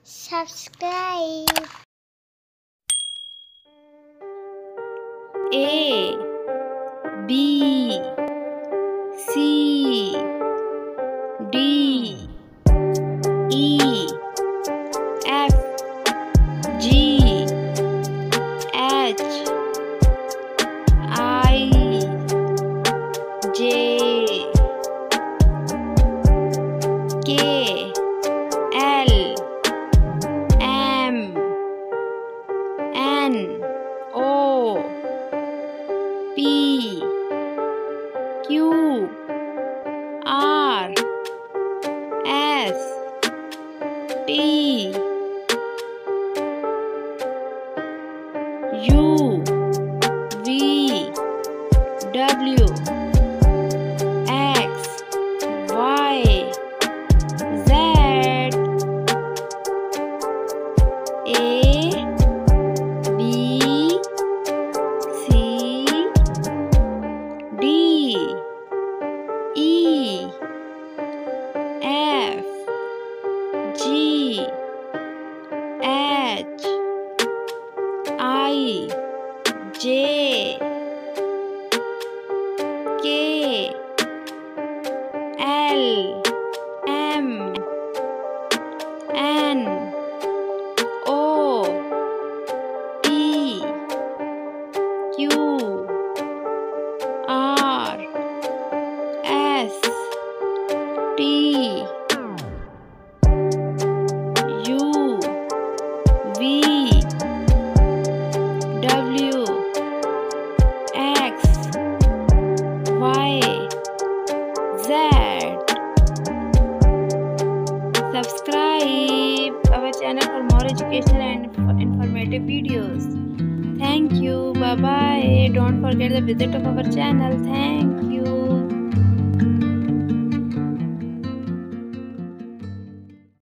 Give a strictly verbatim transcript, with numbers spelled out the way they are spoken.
subscribe. A B C D E F G H I J K L M N O P Q R S T U V W X Y Z A B C D E F G H I J K L M N O P Q R S T U V W X Y Z. Subscribe our channel for more educational and informative videos. Thank you. Bye bye. Don't forget the visit of our channel. Thank you.